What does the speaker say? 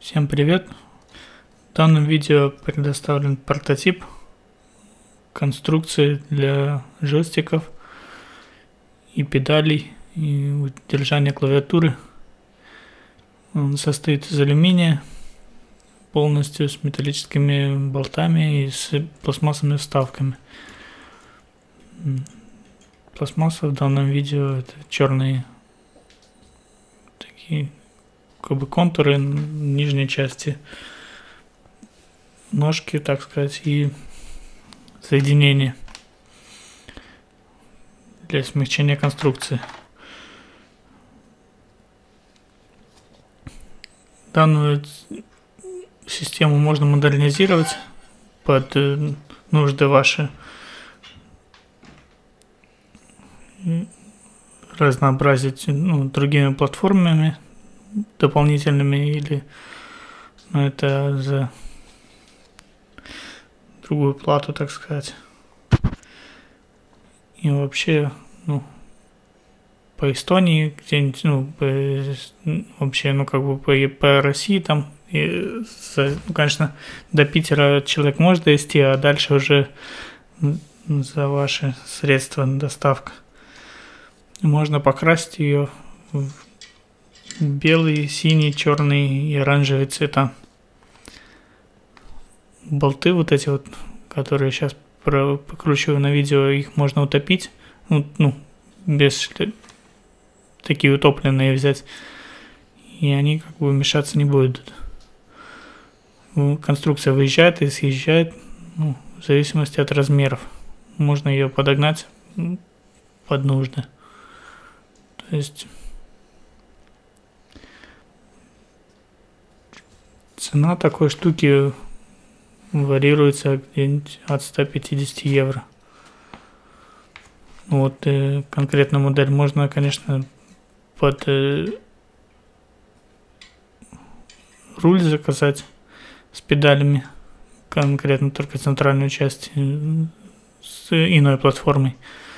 Всем привет! В данном видео предоставлен прототип конструкции для джойстиков и педалей и удержания клавиатуры. Он состоит из алюминия, полностью с металлическими болтами и с пластмассовыми вставками. Пластмасса в данном видео это черные такие как бы контуры нижней части ножки, так сказать, и соединения для смягчения конструкции. Данную систему можно модернизировать под нужды ваши, разнообразить другими платформами дополнительными или это за другую плату, так сказать. И вообще, по Эстонии где-нибудь, вообще, по России там, конечно, до Питера человек может довести, а дальше уже за ваши средства доставка. Можно покрасить ее в белый, синий, черный и оранжевый цвета. Болты вот эти вот, которые сейчас покручиваю на видео, их можно утопить. Без такие утопленные взять. И они как бы мешаться не будут. Конструкция выезжает и съезжает, в зависимости от размеров. Можно ее подогнать под нужды. То есть цена такой штуки варьируется где-нибудь от 150 евро. Конкретно модель можно, конечно, под руль заказать с педалями, конкретно только центральную часть с иной платформой.